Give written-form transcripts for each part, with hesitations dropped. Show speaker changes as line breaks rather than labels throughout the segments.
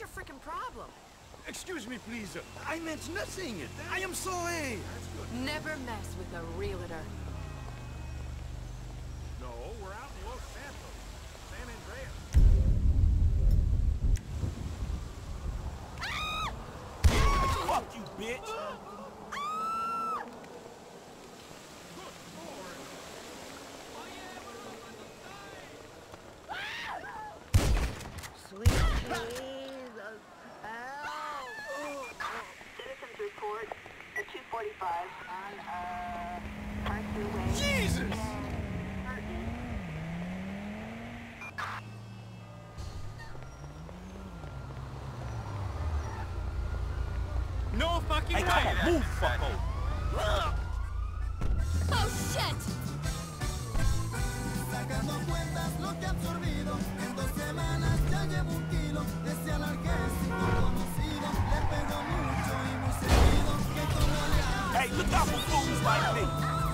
your freaking problem?
Excuse me, please. I meant nothing. I am sorry.
Never mess with a realtor.
No, we're out in the Los Santos, San Andreas.
Fuck you, bitch.
Sweet Jesus.
Citizens report at 2:45 on Parkview Way.
Jesus!
No fucking way!
Move, fucko!
Oh shit!
Sacando cuentas lo que ha absorbido. En 2 semanas ya llevo 1 kilo. Ese analgésico conocido le pegó mucho y muy seguido. Que como le
Hey, look out for fools like me!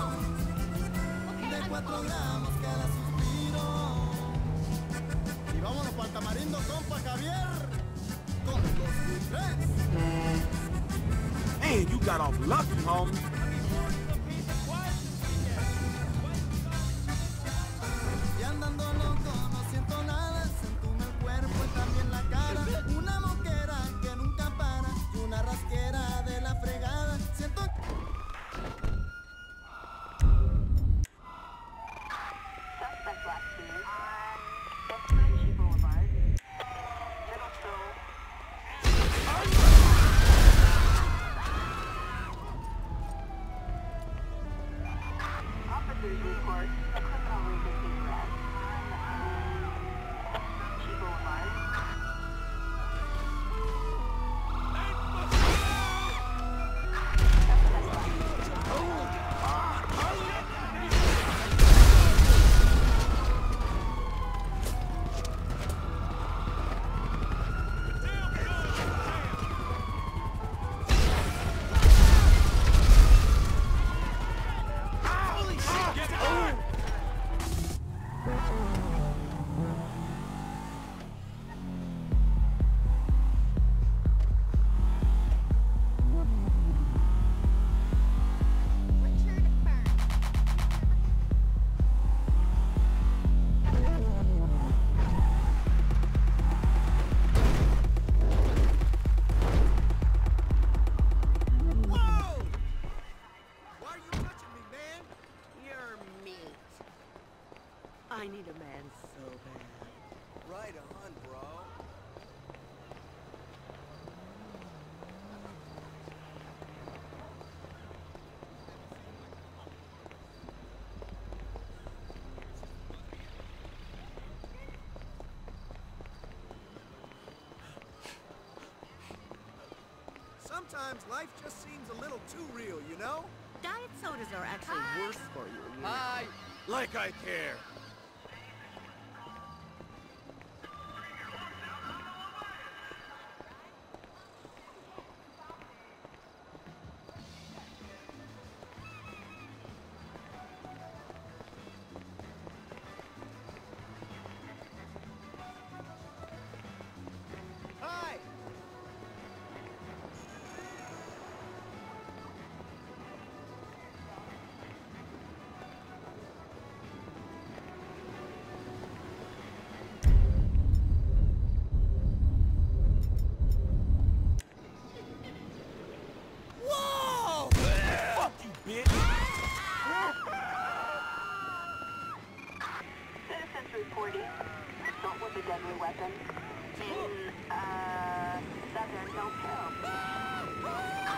de 4 gramos cada suspiro. Y vámonos para el tamarindo, compa Javier. Con 2 y 3.
Man, you got off lucky, homie.
Y andando loco, no siento nada. Se entume el cuerpo y también la cara. Una moquera que nunca para. Y una rasquera de la fregada. Siento
Suspect last seen on West Boulevard. Middle School. Officers report a criminal resisting arrest on Boulevard.
I need a man so bad.
right on, bro.
Sometimes life just seems a little too real, you know?
Diet sodas are actually worse for you.
Hi. Like I care. Hi.
Fuck you, bitch!
Citizens reporting assault with a deadly weapon in southern Del Perro.